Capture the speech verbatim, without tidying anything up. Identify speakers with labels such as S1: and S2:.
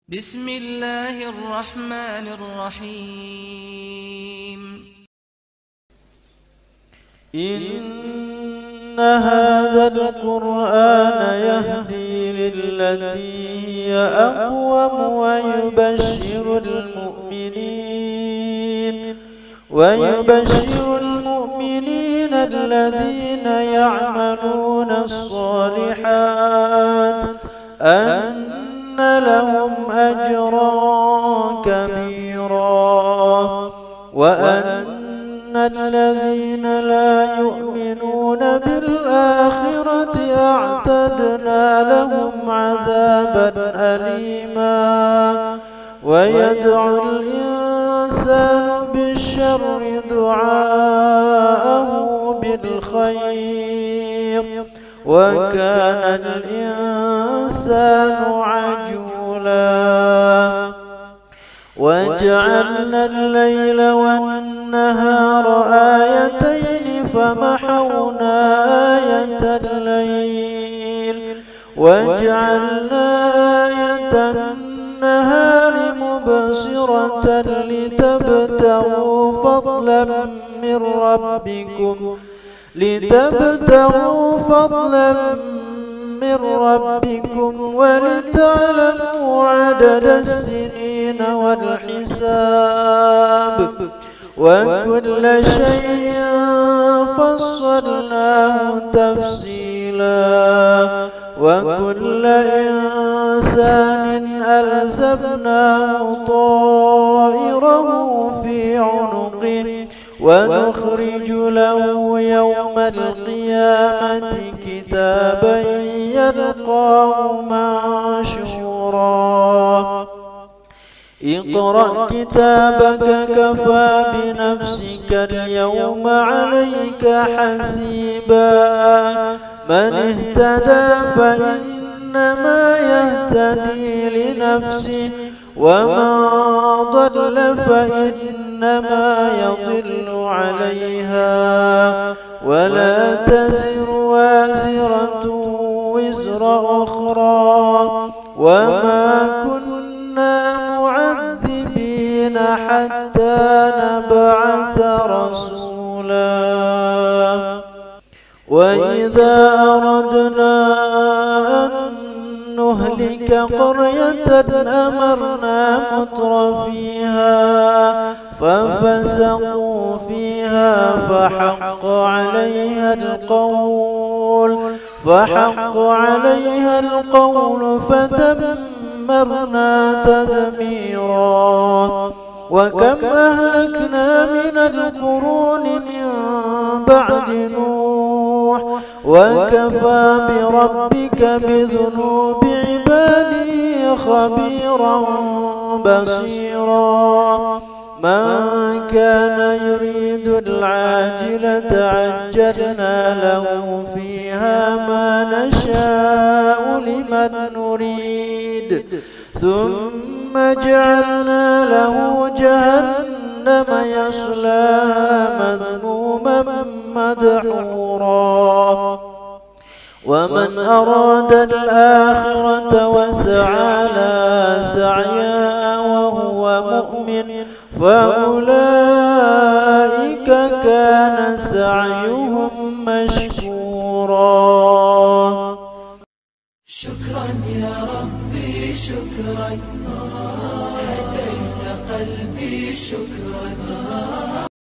S1: بسم الله الرحمن الرحيم.
S2: إن هذا القرآن يهدي للتي هي أقوم ويبشر المؤمنين ويبشر المؤمنين الذين يعملون الصالحات أن لهم أجرا كبيرا وأن الذين لا يؤمنون بالآخرة أعتدنا لهم عذابا أليما. ويدعو الإنسان بالشر دعاءه بالخير وكان الإنسان عجولا. وجعلنا الليل والنهار آيتين فمحونا آية الليل وجعلنا آية النهار مبصرة لتبتغوا فضلا من ربكم لتبتغوا فضلا من ربكم ولتعلموا عدد السنين والحساب وكل شيء فصلناه تفصيلا. وكل إنسان ألزمناه طائره في عنقه ونخرج له يوم القيامة كتابا يلقاه منشورا. اقرأ كتابك كفى بنفسك اليوم عليك حسيبا. من اهتدى فإنما يهتدي لنفسه ومن ضل فإنما يضل عليها ولا تزر وازرة وزر أخرى وما كنا معذبين حتى نبعث رسولا. وإذا أردنا أن نهلك قرية أمرنا مترفيها ففسقوا فيها فحق عليها القول فحق عليها القول فدمرنا تدميرا. وكم أهلكنا من القرون من بعد نوح وكفى بربك بذنوب عباده خبيرا بصيرا. من كان يريد العاجلة عجلنا له فيها ما نشاء لمن نريد ثم جعلنا له جهنم يصلاها مذموما مدحورا. ومن أراد الآخرة وسعى لها سعيها وهو مؤمن فأولئك كان سعيهم مشكورا.
S3: شكرا يا ربي شكرا هديت قلبي شكرا.